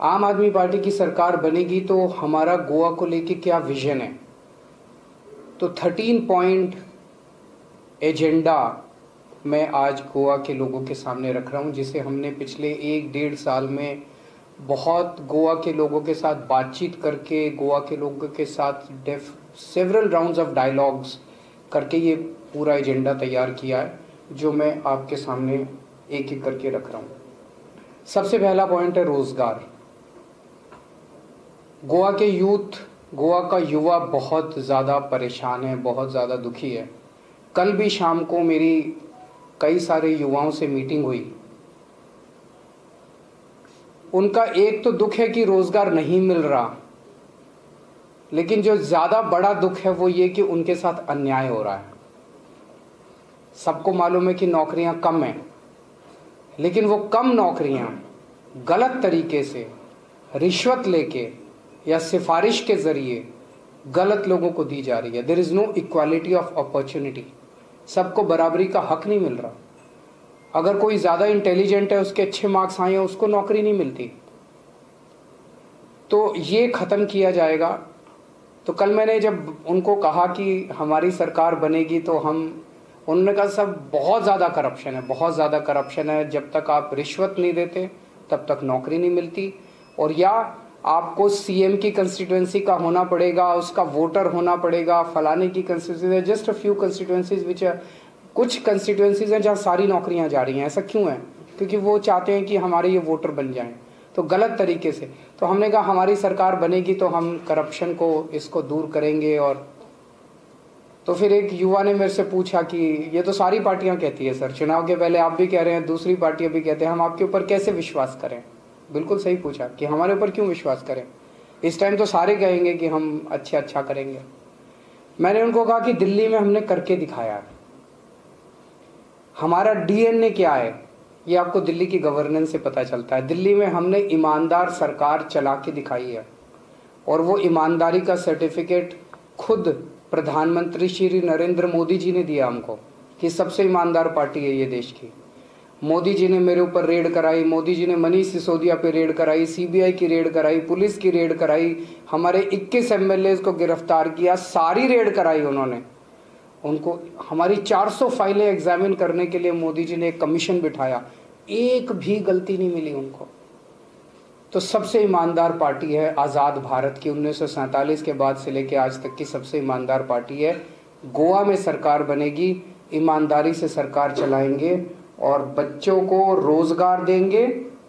आम आदमी पार्टी की सरकार बनेगी तो हमारा गोवा को लेके क्या विजन है। तो 13 पॉइंट एजेंडा मैं आज गोवा के लोगों के सामने रख रहा हूं, जिसे हमने पिछले 1-1.5 साल में बहुत गोवा के लोगों के साथ बातचीत करके, गोवा के लोगों के साथ सेवरल राउंड्स ऑफ डायलॉग्स करके ये पूरा एजेंडा तैयार किया है, जो मैं आपके सामने एक एक करके रख रहा हूँ। सबसे पहला पॉइंट है रोजगार। गोवा का युवा बहुत ज़्यादा परेशान है, बहुत ज़्यादा दुखी है। कल भी शाम को मेरी कई सारे युवाओं से मीटिंग हुई। उनका एक तो दुख है कि रोजगार नहीं मिल रहा, लेकिन जो ज़्यादा बड़ा दुख है वो ये कि उनके साथ अन्याय हो रहा है। सबको मालूम है कि नौकरियां कम हैं, लेकिन वो कम नौकरियां गलत तरीके से रिश्वत लेके या सिफारिश के ज़रिए गलत लोगों को दी जा रही है। There is no equality of opportunity. सबको बराबरी का हक नहीं मिल रहा। अगर कोई ज़्यादा इंटेलिजेंट है, उसके अच्छे मार्क्स आए हैं, उसको नौकरी नहीं मिलती। तो ये ख़त्म किया जाएगा। तो कल मैंने जब उनको कहा कि हमारी सरकार बनेगी तो उन्होंने कहा सब बहुत ज़्यादा करप्शन है, बहुत ज़्यादा करप्शन है। जब तक आप रिश्वत नहीं देते तब तक नौकरी नहीं मिलती, और या आपको सीएम की कंस्टिट्यूएंसी का होना पड़ेगा, उसका वोटर होना पड़ेगा, फलाने की constituency. Just a few constituencies which कुछ कंस्टिट्यूएंसीज हैं जहाँ सारी नौकरियाँ जा रही हैं। ऐसा क्यों है? क्योंकि वो चाहते हैं कि हमारे ये वोटर बन जाएं, तो गलत तरीके से। तो हमने कहा हमारी सरकार बनेगी तो हम करप्शन को इसको दूर करेंगे। और तो फिर एक युवा ने मेरे से पूछा कि ये तो सारी पार्टियां कहती है सर, चुनाव के पहले आप भी कह रहे हैं, दूसरी पार्टियां भी कहते हैं, हम आपके ऊपर कैसे विश्वास करें। बिल्कुल सही पूछा कि हमारे ऊपर क्यों विश्वास करें, इस टाइम तो सारे कहेंगे कि हम अच्छा करेंगे। मैंने उनको कहा कि दिल्ली में हमने करके दिखाया। हमारा डीएनए क्या है ये आपको दिल्ली की गवर्नेंस से पता चलता है। दिल्ली में हमने ईमानदार सरकार चला के दिखाई है, और वो ईमानदारी का सर्टिफिकेट खुद प्रधानमंत्री श्री नरेंद्र मोदी जी ने दिया हमको कि सबसे ईमानदार पार्टी है ये देश की। मोदी जी ने मेरे ऊपर रेड कराई, मोदी जी ने मनीष सिसोदिया पे रेड कराई, सीबीआई की रेड कराई, पुलिस की रेड कराई, हमारे 21 एमएलए को गिरफ्तार किया, सारी रेड कराई उन्होंने। उनको हमारी 400 फाइलें एग्जामिन करने के लिए मोदी जी ने एक कमीशन बिठाया, एक भी गलती नहीं मिली उनको। तो सबसे ईमानदार पार्टी है आज़ाद भारत की, 1947 के बाद से लेकर आज तक की सबसे ईमानदार पार्टी है। गोवा में सरकार बनेगी, ईमानदारी से सरकार चलाएंगे और बच्चों को रोजगार देंगे,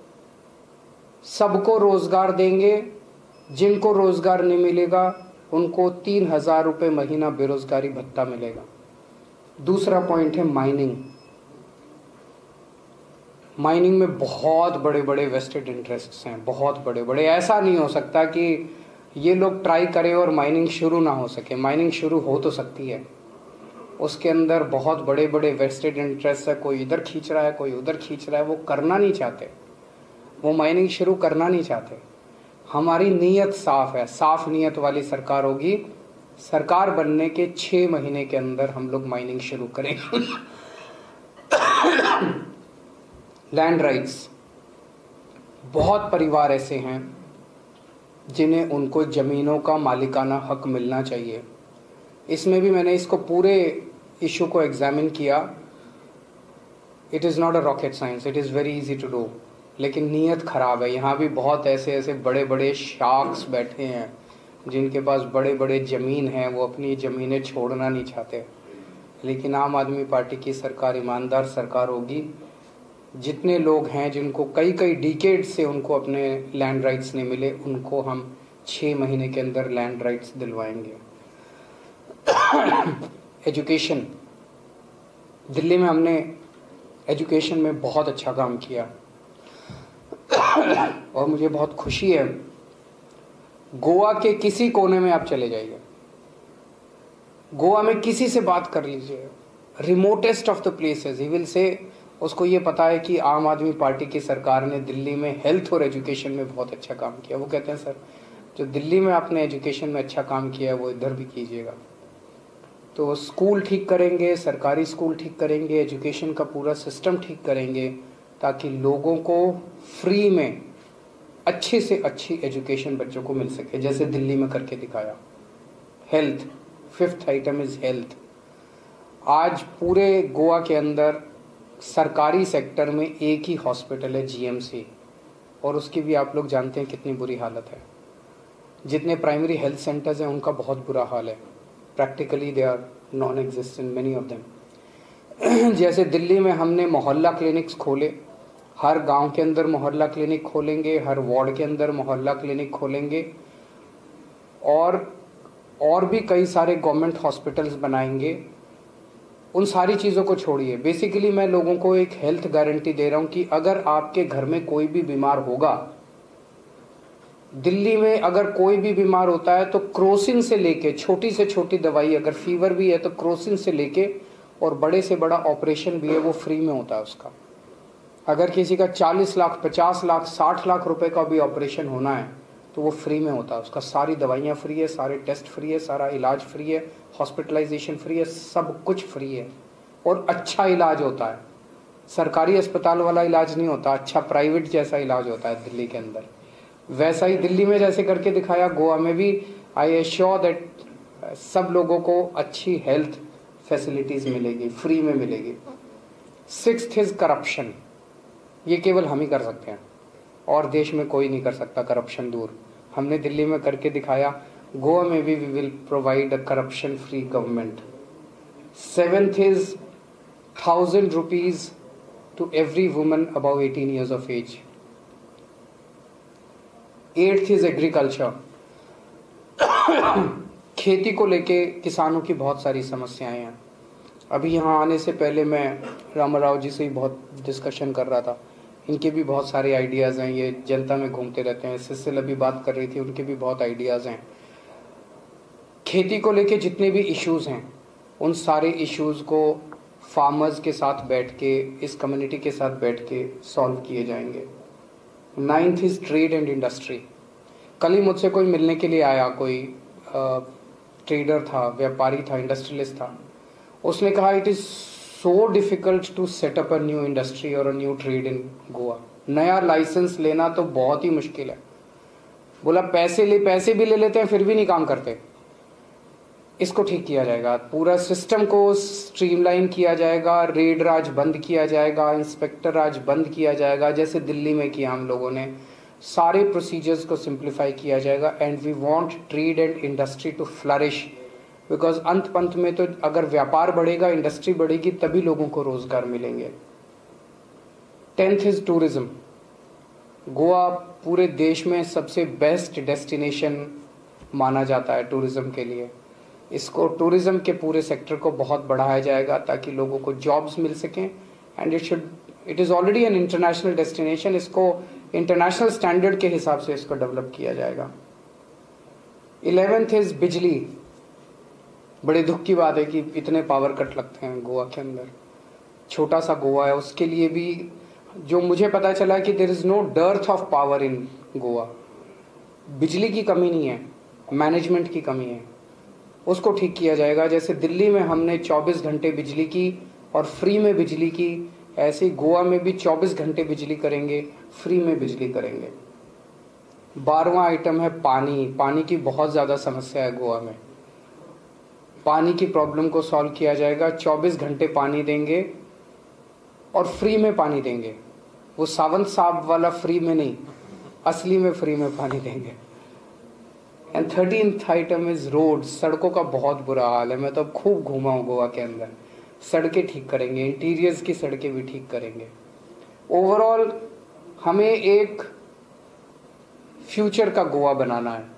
सबको रोजगार देंगे। जिनको रोजगार नहीं मिलेगा उनको 3,000 रुपये महीना बेरोजगारी भत्ता मिलेगा। दूसरा पॉइंट है माइनिंग। माइनिंग में बहुत बड़े बड़े वेस्टेड इंटरेस्ट्स हैं, बहुत बड़े बड़े। ऐसा नहीं हो सकता कि ये लोग ट्राई करें और माइनिंग शुरू ना हो सके। माइनिंग शुरू हो तो सकती है, उसके अंदर बहुत बड़े बड़े वेस्टेड इंटरेस्ट है। कोई इधर खींच रहा है, कोई उधर खींच रहा है, वो करना नहीं चाहते, वो माइनिंग शुरू करना नहीं चाहते। हमारी नीयत साफ है, साफ नीयत वाली सरकार होगी। सरकार बनने के 6 महीने के अंदर हम लोग माइनिंग शुरू करेंगे। लैंड राइट्स, बहुत परिवार ऐसे हैं जिन्हें उनको ज़मीनों का मालिकाना हक मिलना चाहिए। इसमें भी मैंने इसको पूरे इशू को एग्जामिन किया। It is not a rocket science, it is very easy to do, लेकिन नीयत ख़राब है। यहाँ भी बहुत ऐसे बड़े बड़े शार्क्स बैठे हैं जिनके पास बड़े बड़े ज़मीन हैं, वो अपनी ज़मीनें छोड़ना नहीं चाहते। लेकिन आम आदमी पार्टी की सरकार ईमानदार सरकार होगी। जितने लोग हैं जिनको कई डिकेड से उनको अपने लैंड राइट्स नहीं मिले, उनको हम 6 महीने के अंदर लैंड राइट्स दिलवाएंगे। एजुकेशन, दिल्ली में हमने एजुकेशन में बहुत अच्छा काम किया और मुझे बहुत खुशी है। गोवा के किसी कोने में आप चले जाइए, गोवा में किसी से बात कर लीजिए, remotest of the places, he will say उसको ये पता है कि आम आदमी पार्टी की सरकार ने दिल्ली में हेल्थ और एजुकेशन में बहुत अच्छा काम किया। वो कहते हैं सर जो दिल्ली में आपने एजुकेशन में अच्छा काम किया है वो इधर भी कीजिएगा। तो स्कूल ठीक करेंगे, सरकारी स्कूल ठीक करेंगे, एजुकेशन का पूरा सिस्टम ठीक करेंगे, ताकि लोगों को फ्री में अच्छे से अच्छी एजुकेशन बच्चों को मिल सके, जैसे दिल्ली में करके दिखाया। Health, 5th item is health. आज पूरे गोवा के अंदर सरकारी सेक्टर में एक ही हॉस्पिटल है, जीएमसी, और उसकी भी आप लोग जानते हैं कितनी बुरी हालत है। जितने प्राइमरी हेल्थ सेंटर्स हैं उनका बहुत बुरा हाल है, practically they are non existent many of them. जैसे दिल्ली में हमने मोहल्ला क्लिनिक्स खोले, हर गांव के अंदर मोहल्ला क्लिनिक खोलेंगे, हर वार्ड के अंदर मोहल्ला क्लिनिक खोलेंगे, और भी कई सारे गवर्नमेंट हॉस्पिटल्स बनाएंगे। उन सारी चीज़ों को छोड़िए, बेसिकली मैं लोगों को एक हेल्थ गारंटी दे रहा हूँ कि अगर आपके घर में कोई भी बीमार होगा, दिल्ली में अगर कोई भी बीमार होता है तो क्रोसिन से लेके छोटी से छोटी दवाई, अगर फीवर भी है तो क्रोसिन से लेके और बड़े से बड़ा ऑपरेशन भी है वो फ्री में होता है उसका। अगर किसी का 40 लाख 50 लाख 60 लाख रुपए का भी ऑपरेशन होना है तो वो फ्री में होता है उसका। सारी दवाइयाँ फ्री है, सारे टेस्ट फ्री है, सारा इलाज फ्री है, हॉस्पिटलाइजेशन फ्री है, सब कुछ फ्री है और अच्छा इलाज होता है। सरकारी अस्पताल वाला इलाज नहीं होता, अच्छा प्राइवेट जैसा इलाज होता है दिल्ली के अंदर। वैसा ही दिल्ली में जैसे करके दिखाया, गोवा में भी आई एश्योर दैट सब लोगों को अच्छी हेल्थ फैसिलिटीज़ मिलेगी, फ्री में मिलेगी। 6th is corruption. ये केवल हम ही कर सकते हैं और देश में कोई नहीं कर सकता करप्शन दूर। हमने दिल्ली में करके दिखाया, गोवा में भी we will provide a corruption free government. 7th is 1000 rupees to every woman above 18 years of age. 8th is agriculture. खेती को लेके किसानों की बहुत सारी समस्याएं हैं। अभी यहाँ आने से पहले मैं रामाराव जी से ही बहुत डिस्कशन कर रहा था, इनके भी बहुत सारे आइडियाज़ हैं, ये जनता में घूमते रहते हैं। सिसिल अभी बात कर रही थी, उनके भी बहुत आइडियाज़ हैं। खेती को लेके जितने भी इश्यूज़ हैं उन सारे इश्यूज़ को फार्मर्स के साथ बैठ के, इस कम्युनिटी के साथ बैठ के सॉल्व किए जाएंगे। 9th is trade and industry. कल ही मुझसे कोई मिलने के लिए आया, कोई ट्रेडर था, व्यापारी था, इंडस्ट्रियलिस्ट था। उसने कहा it is so difficult to set up a new industry और a new trade in Goa. नया लाइसेंस लेना तो बहुत ही मुश्किल है। बोला पैसे भी ले लेते हैं फिर भी नहीं काम करते। इसको ठीक किया जाएगा, पूरा सिस्टम को स्ट्रीमलाइन किया जाएगा, रेड राज बंद किया जाएगा, इंस्पेक्टर राज बंद किया जाएगा, जैसे दिल्ली में किया हम लोगों ने। सारे प्रोसीजर्स को सिंप्लीफाई किया जाएगा and we want trade and industry to flourish, because अंत पंत में तो अगर व्यापार बढ़ेगा, इंडस्ट्री बढ़ेगी, तभी लोगों को रोजगार मिलेंगे। 10th is tourism. गोवा पूरे देश में सबसे बेस्ट डेस्टिनेशन माना जाता है टूरिज्म के लिए। इसको टूरिज्म के पूरे सेक्टर को बहुत बढ़ाया जाएगा ताकि लोगों को जॉब्स मिल सकें and it is already an international destination. इसको इंटरनेशनल स्टैंडर्ड के हिसाब से इसको डेवलप किया जाएगा। 11th इज बिजली। बड़े दुख की बात है कि इतने पावर कट लगते हैं गोवा के अंदर। छोटा सा गोवा है, उसके लिए भी जो मुझे पता चला कि there is no dearth of power in Goa. बिजली की कमी नहीं है, मैनेजमेंट की कमी है, उसको ठीक किया जाएगा। जैसे दिल्ली में हमने 24 घंटे बिजली की और फ्री में बिजली की, ऐसे गोवा में भी 24 घंटे बिजली करेंगे, फ्री में बिजली करेंगे। 12वां आइटम है पानी। पानी की बहुत ज़्यादा समस्या है गोवा में। पानी की प्रॉब्लम को सॉल्व किया जाएगा। 24 घंटे पानी देंगे और फ्री में पानी देंगे। वो सावंत साहब वाला फ्री में नहीं, असली में फ्री में पानी देंगे। And 13th item is road. सड़कों का बहुत बुरा हाल है। मैं तो अब खूब घूमा हूँ गोवा के अंदर। सड़कें ठीक करेंगे, इंटीरियर्स की सड़कें भी ठीक करेंगे। ओवरऑल हमें एक फ्यूचर का गोवा बनाना है।